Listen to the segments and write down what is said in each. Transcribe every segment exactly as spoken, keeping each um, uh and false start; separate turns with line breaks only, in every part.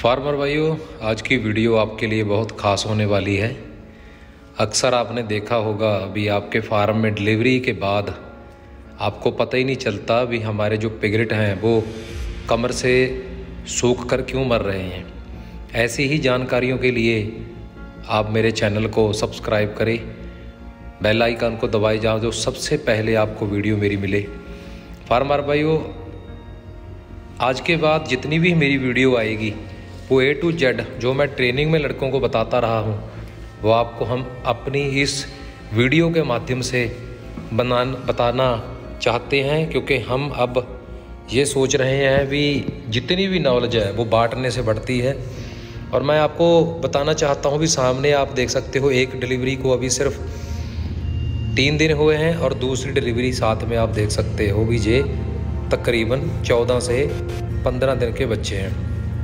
Farmer भाइयों, आज की वीडियो आपके लिए बहुत ख़ास होने वाली है। अक्सर आपने देखा होगा अभी आपके फार्म में डिलीवरी के बाद आपको पता ही नहीं चलता भी हमारे जो पिगलेट हैं वो कमर से सूख कर क्यों मर रहे हैं। ऐसी ही जानकारियों के लिए आप मेरे चैनल को सब्सक्राइब करें, बेल आइकन को दबाए जाओ जो सबसे पहले आपको वीडियो मेरी मिले। फार्मर भाइयों, आज के बाद जितनी भी मेरी वीडियो आएगी वो ए टू जेड जो मैं ट्रेनिंग में लड़कों को बताता रहा हूँ वो आपको हम अपनी इस वीडियो के माध्यम से बना बताना चाहते हैं, क्योंकि हम अब ये सोच रहे हैं भी जितनी भी नॉलेज है वो बांटने से बढ़ती है। और मैं आपको बताना चाहता हूँ भी सामने आप देख सकते हो एक डिलीवरी को अभी सिर्फ तीन दिन हुए हैं और दूसरी डिलीवरी साथ में आप देख सकते हो भी ये तकरीबन चौदह से पंद्रह दिन के बच्चे हैं।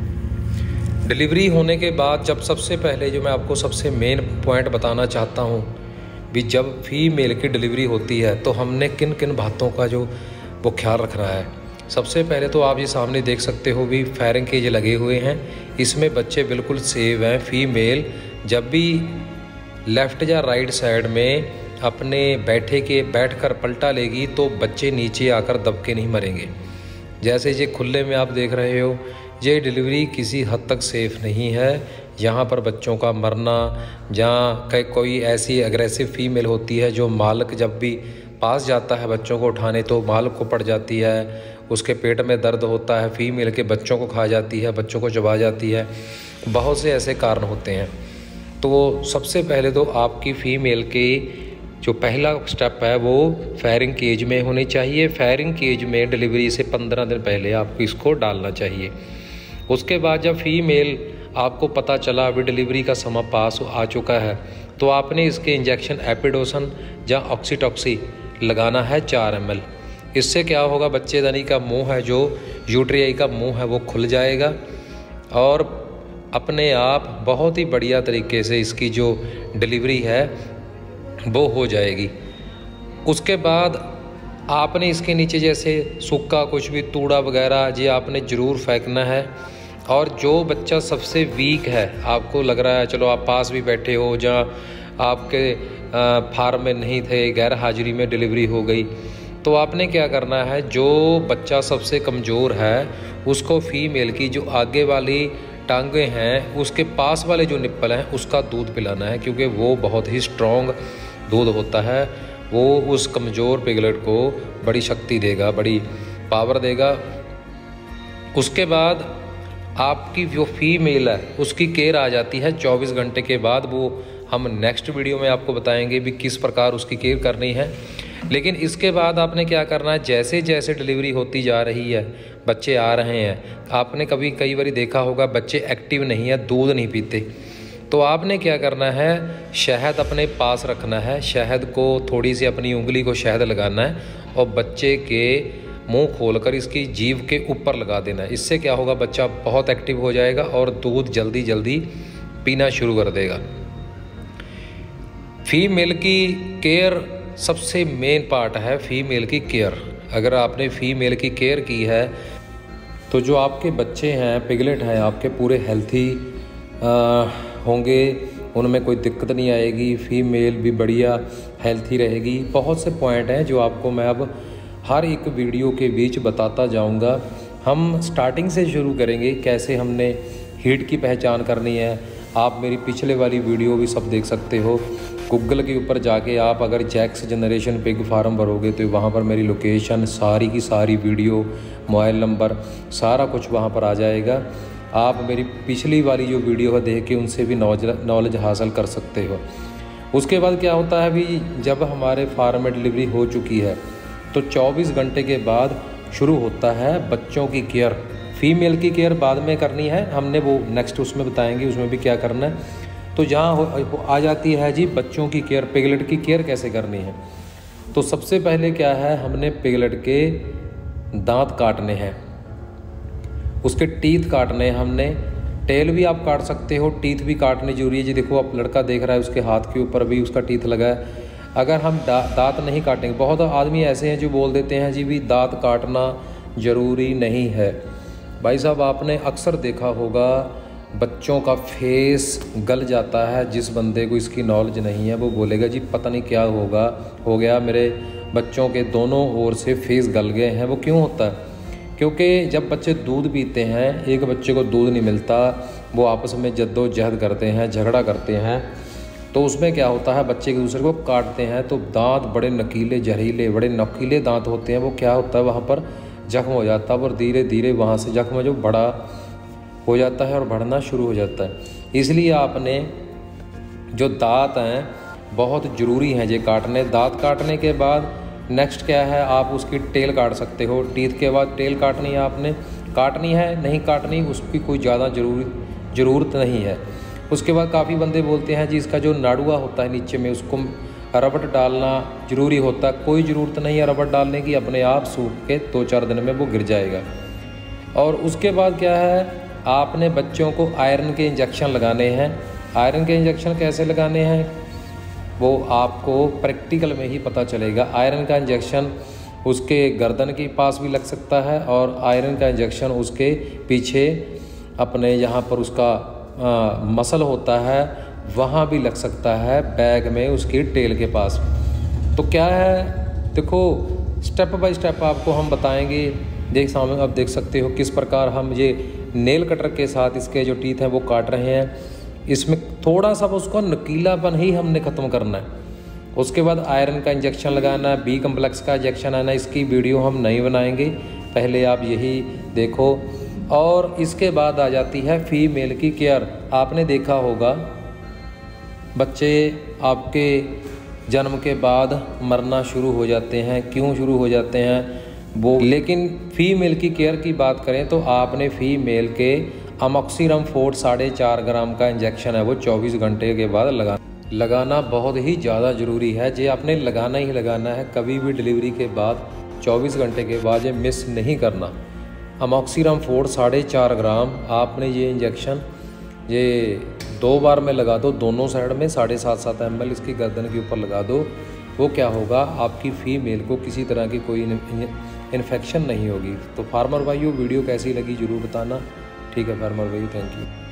डिलीवरी होने के बाद जब सबसे पहले जो मैं आपको सबसे मेन पॉइंट बताना चाहता हूँ भी जब फीमेल की डिलीवरी होती है तो हमने किन किन बातों का जो वो ख्याल रखना है। सबसे पहले तो आप ये सामने देख सकते हो भी फायरिंग केज लगे हुए हैं, इसमें बच्चे बिल्कुल सेव हैं। फीमेल जब भी लेफ़्ट या राइट साइड में अपने बैठे के बैठकर पलटा लेगी तो बच्चे नीचे आकर दब के नहीं मरेंगे। जैसे ये खुले में आप देख रहे हो, ये डिलीवरी किसी हद तक सेफ़ नहीं है। यहाँ पर बच्चों का मरना, जहाँ कई कोई ऐसी एग्रेसिव फीमेल होती है जो मालिक जब भी पास जाता है बच्चों को उठाने तो मालिक को पड़ जाती है, उसके पेट में दर्द होता है, फीमेल के बच्चों को खा जाती है, बच्चों को चबा जाती है। बहुत से ऐसे कारण होते हैं। तो सबसे पहले तो आपकी फ़ीमेल के जो पहला स्टेप है वो फायरिंग केज में होनी चाहिए। फायरिंग केज में डिलीवरी से पंद्रह दिन पहले आपको इसको डालना चाहिए। उसके बाद जब फीमेल आपको पता चला अभी डिलीवरी का समय पास आ चुका है तो आपने इसके इंजेक्शन एपिडोसन या ऑक्सीटॉक्सी लगाना है चार एम एल। इससे क्या होगा, बच्चेदानी का मुंह है जो यूट्रियाई का मुंह है वो खुल जाएगा और अपने आप बहुत ही बढ़िया तरीके से इसकी जो डिलीवरी है वो हो जाएगी। उसके बाद आपने इसके नीचे जैसे सूखा कुछ भी तूड़ा वगैरह ये आपने ज़रूर फेंकना है। और जो बच्चा सबसे वीक है, आपको लग रहा है चलो आप पास भी बैठे हो जहाँ आपके फार्म में नहीं थे, गैर हाजिरी में डिलीवरी हो गई, तो आपने क्या करना है, जो बच्चा सबसे कमज़ोर है उसको फीमेल की जो आगे वाली टांगें हैं उसके पास वाले जो निप्पल हैं उसका दूध पिलाना है, क्योंकि वो बहुत ही स्ट्रॉन्ग दूध होता है। वो उस कमज़ोर पिगलेट को बड़ी शक्ति देगा, बड़ी पावर देगा। उसके बाद आपकी जो फीमेल है उसकी केयर आ जाती है चौबीस घंटे के बाद। वो हम नेक्स्ट वीडियो में आपको बताएंगे भी किस प्रकार उसकी केयर करनी है। लेकिन इसके बाद आपने क्या करना है, जैसे जैसे डिलीवरी होती जा रही है बच्चे आ रहे हैं, आपने कभी कई बार देखा होगा बच्चे एक्टिव नहीं है, दूध नहीं पीते, तो आपने क्या करना है, शहद अपने पास रखना है। शहद को थोड़ी सी अपनी उंगली को शहद लगाना है और बच्चे के मुंह खोलकर इसकी जीभ के ऊपर लगा देना है। इससे क्या होगा, बच्चा बहुत एक्टिव हो जाएगा और दूध जल्दी जल्दी पीना शुरू कर देगा। फीमेल की केयर सबसे मेन पार्ट है, फीमेल की केयर। अगर आपने फीमेल की केयर की है तो जो आपके बच्चे हैं, पिगलेट हैं, आपके पूरे हेल्थी होंगे, उनमें कोई दिक्कत नहीं आएगी, फीमेल भी बढ़िया हेल्थी रहेगी। बहुत से पॉइंट हैं जो आपको मैं अब हर एक वीडियो के बीच बताता जाऊंगा। हम स्टार्टिंग से शुरू करेंगे, कैसे हमने हीट की पहचान करनी है। आप मेरी पिछले वाली वीडियो भी सब देख सकते हो। गूगल के ऊपर जाके आप अगर जैक्स जनरेशन पिग फार्म भरोगे तो वहाँ पर मेरी लोकेशन, सारी की सारी वीडियो, मोबाइल नंबर, सारा कुछ वहाँ पर आ जाएगा। आप मेरी पिछली वाली जो वीडियो है देख के उनसे भी नॉलेज नॉलेज हासिल कर सकते हो। उसके बाद क्या होता है भी जब हमारे फार्म में डिलीवरी हो चुकी है तो चौबीस घंटे के बाद शुरू होता है बच्चों की केयर। फीमेल की केयर बाद में करनी है, हमने वो नेक्स्ट उसमें बताएंगे उसमें भी क्या करना है। तो जहाँ आ जाती है जी बच्चों की केयर, पिगलेट की केयर कैसे करनी है। तो सबसे पहले क्या है, हमने पिगलेट के दांत काटने हैं, उसके टीथ काटने हैं हमने। टेल भी आप काट सकते हो, टीथ भी काटने जरूरी है जी। देखो आप लड़का देख रहा है उसके हाथ के ऊपर भी उसका टीथ लगा है। अगर हम दा, दांत नहीं काटेंगे, बहुत आदमी ऐसे हैं जो बोल देते हैं जी भी दांत काटना ज़रूरी नहीं है। भाई साहब, आपने अक्सर देखा होगा बच्चों का फेस गल जाता है। जिस बंदे को इसकी नॉलेज नहीं है वो बोलेगा जी पता नहीं क्या होगा हो गया, मेरे बच्चों के दोनों ओर से फेस गल गए हैं। वो क्यों होता है? क्योंकि जब बच्चे दूध पीते हैं, एक बच्चे को दूध नहीं मिलता, वो आपस में जद्दोजहद करते हैं, झगड़ा करते हैं, तो उसमें क्या होता है, बच्चे एक दूसरे को काटते हैं, तो दांत बड़े नकीले, जहरीले, बड़े नकीले दांत होते हैं। वो क्या होता है, वहाँ पर जख्म हो जाता है और धीरे धीरे वहाँ से जख्म जो बड़ा हो जाता है और बढ़ना शुरू हो जाता है। इसलिए आपने जो दांत हैं बहुत ज़रूरी हैं ये काटने। दांत काटने के बाद नेक्स्ट क्या है, आप उसकी टेल काट सकते हो। टीथ के बाद टेल काटनी है आपने, काटनी है नहीं काटनी उसकी कोई ज़्यादा जरूरी ज़रूरत नहीं है। उसके बाद काफ़ी बंदे बोलते हैं जी इसका जो नाड़ुआ होता है नीचे में उसको रबड़ डालना ज़रूरी होता है। कोई ज़रूरत नहीं है रबड़ डालने की, अपने आप सूख के दो चार दिन में वो गिर जाएगा। और उसके बाद क्या है, आपने बच्चों को आयरन के इंजेक्शन लगाने हैं। आयरन के इंजेक्शन कैसे लगाने हैं वो आपको प्रैक्टिकल में ही पता चलेगा। आयरन का इंजेक्शन उसके गर्दन के पास भी लग सकता है और आयरन का इंजेक्शन उसके पीछे अपने यहाँ पर उसका आ, मसल होता है वहाँ भी लग सकता है, बैग में उसकी टेल के पास। तो क्या है, देखो स्टेप बाय स्टेप आपको हम बताएंगे। देख सामने आप देख सकते हो किस प्रकार हम ये नेल कटर के साथ इसके जो टीथ हैं वो काट रहे हैं। इसमें थोड़ा सा उसका नकीलापन ही हमने ख़त्म करना है। उसके बाद आयरन का इंजेक्शन लगाना है, बी कम्प्लेक्स का इंजेक्शन आना, इसकी वीडियो हम नहीं बनाएंगे, पहले आप यही देखो। और इसके बाद आ जाती है फीमेल की केयर। आपने देखा होगा बच्चे आपके जन्म के बाद मरना शुरू हो जाते हैं, क्यों शुरू हो जाते हैं वो। लेकिन फीमेल की केयर की बात करें तो आपने फीमेल के अमॉक्सिरम फोर्ट साढ़े चार ग्राम का इंजेक्शन है वो चौबीस घंटे के बाद लगा लगाना बहुत ही ज़्यादा ज़रूरी है। ये आपने लगाना ही लगाना है, कभी भी डिलीवरी के बाद चौबीस घंटे के बाद ये मिस नहीं करना। अमॉक्सिरम फोर्ट साढ़े चार ग्राम आपने ये इंजेक्शन ये दो बार में लगा दो, दोनों साइड में साढ़े सात सात एम एल इसकी गर्दन के ऊपर लगा दो। वो क्या होगा, आपकी फ़ीमेल को किसी तरह की कोई इन्फेक्शन नहीं होगी। तो फार्मर भाइयों वीडियो कैसी लगी ज़रूर बताना। ठीक है फार्मर भाइयों, थैंक यू।